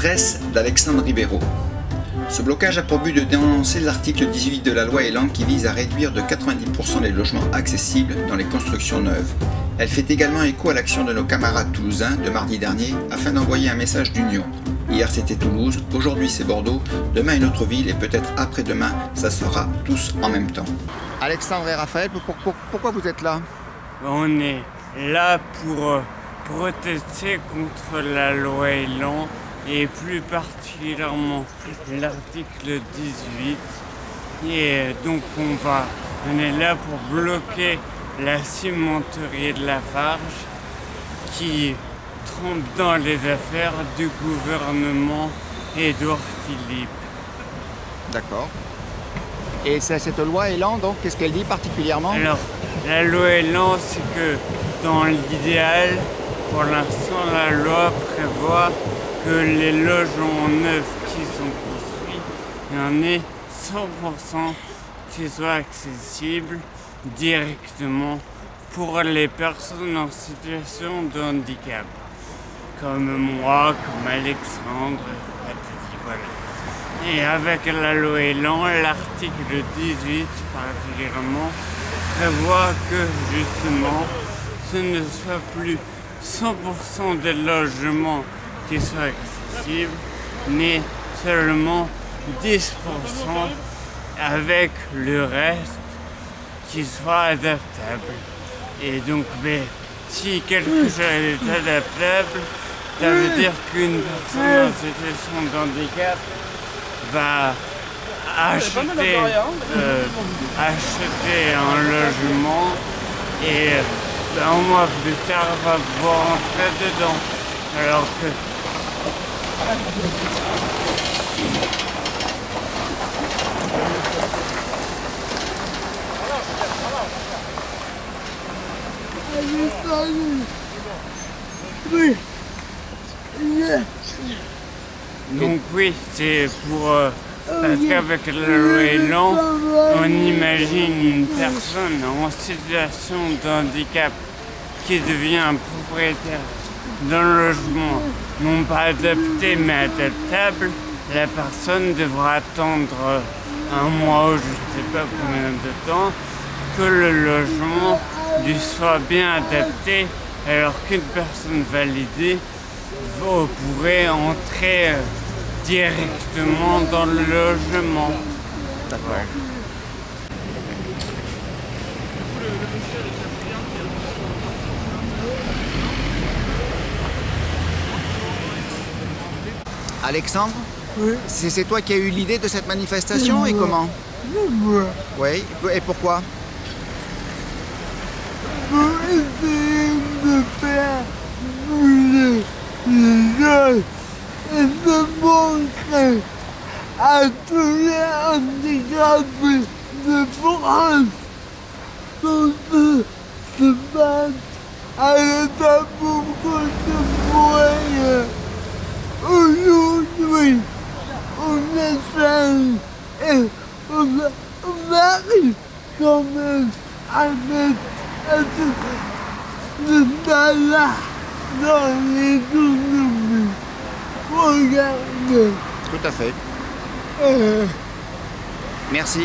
L'adresse d'Alexandre Ribeiro. Ce blocage a pour but de dénoncer l'article 18 de la loi Elan qui vise à réduire de 90% les logements accessibles dans les constructions neuves. Elle fait également écho à l'action de nos camarades toulousains de mardi dernier afin d'envoyer un message d'union. Hier c'était Toulouse, aujourd'hui c'est Bordeaux, demain une autre ville et peut-être après-demain ça sera tous en même temps. Alexandre et Raphaël, pourquoi vous êtes là? On est là pour protester contre la loi Elan et plus particulièrement l'article 18. Et donc on est là pour bloquer la cimenterie de Lafarge qui trempe dans les affaires du gouvernement Édouard Philippe. D'accord. Et c'est cette loi Elan, donc, qu'est-ce qu'elle dit particulièrement? Alors, la loi Elan, c'est que dans l'idéal, pour l'instant, la loi prévoit que les logements neufs qui sont construits, il y en ait 100% qui soient accessibles directement pour les personnes en situation de handicap, comme moi, comme Alexandre, patati, voilà. Et avec la loi Elan, l'article 18 particulièrement prévoit que justement ce ne soit plus 100% des logements qui soient accessibles, mais seulement 10% avec le reste qui soit adaptable. Et donc, si quelque chose est adaptable, ça veut dire qu'une personne en situation de handicap va acheter un logement et un mois plus tard va pouvoir entrer dedans. Alors que donc oui, c'est pour parce qu'avec la loi Elan, on imagine une personne en situation de handicap qui devient propriétaire d'un logement non pas adapté mais adaptable. La personne devra attendre un mois ou je ne sais pas combien de temps que le logement lui soit bien adapté, alors qu'une personne validée pourrait entrer directement dans le logement. D'accord. Alexandre, oui. C'est toi qui as eu l'idée de cette manifestation et comment? Oui, et pourquoi? Pour essayer de faire bouger les gens et de montrer à tous les handicapés de France qu'on peut se battre à l'état pour qu'on se moyen. Aujourd'hui, on essaye et on arrive quand même à mettre le talent dans l'économie. Regardez. Tout à fait. Merci.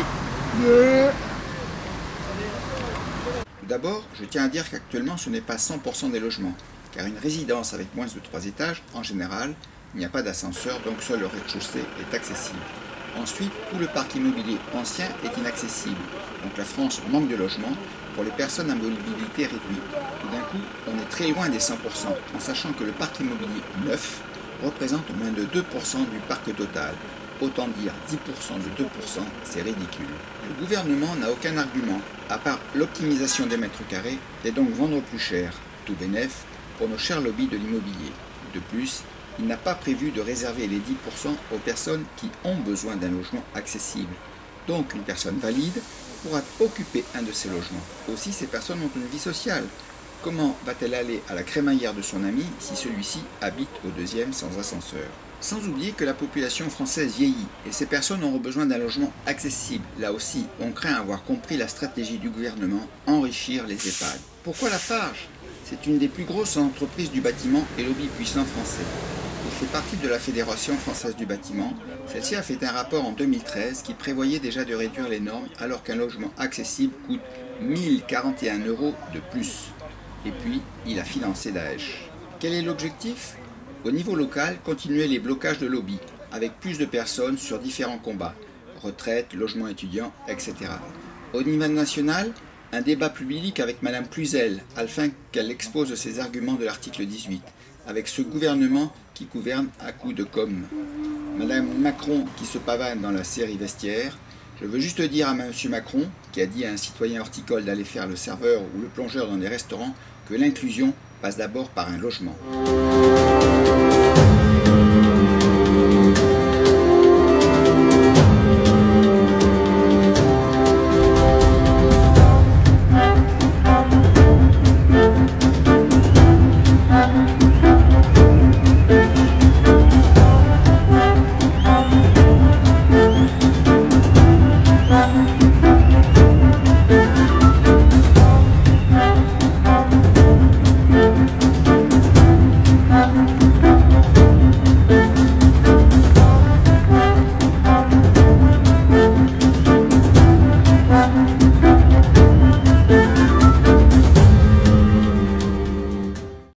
Tout d'abord, je tiens à dire qu'actuellement ce n'est pas 100% des logements, car une résidence avec moins de 3 étages, en général, il n'y a pas d'ascenseur, donc seul le rez-de-chaussée est accessible. Ensuite, tout le parc immobilier ancien est inaccessible, donc la France manque de logements pour les personnes à mobilité réduite. Tout d'un coup, on est très loin des 100%, en sachant que le parc immobilier neuf représente moins de 2% du parc total. Autant dire 10% de 2%, c'est ridicule. Le gouvernement n'a aucun argument, à part l'optimisation des mètres carrés, et donc vendre plus cher, tout bénef, pour nos chers lobbies de l'immobilier. De plus, il n'a pas prévu de réserver les 10% aux personnes qui ont besoin d'un logement accessible. Donc une personne valide pourra occuper un de ces logements. Aussi, ces personnes ont une vie sociale. Comment va-t-elle aller à la crémaillère de son ami si celui-ci habite au 2e sans ascenseur? Sans oublier que la population française vieillit et ces personnes auront besoin d'un logement accessible. Là aussi, on craint avoir compris la stratégie du gouvernement, enrichir les EHPAD. Pourquoi Lafarge? C'est une des plus grosses entreprises du bâtiment et lobby puissant français. Il fait partie de la Fédération française du bâtiment. Celle-ci a fait un rapport en 2013 qui prévoyait déjà de réduire les normes alors qu'un logement accessible coûte 1041 € de plus. Et puis, il a financé Daesh. Quel est l'objectif? Au niveau local, continuer les blocages de lobby, avec plus de personnes sur différents combats, retraite, logement étudiant, etc. Au niveau national, un débat public avec Madame Cluzel, afin qu'elle expose ses arguments de l'article 18, avec ce gouvernement qui gouverne à coups de com'. Madame Macron qui se pavane dans la série Vestiaire. Je veux juste dire à Monsieur Macron, qui a dit à un citoyen horticole d'aller faire le serveur ou le plongeur dans des restaurants, que l'inclusion passe d'abord par un logement.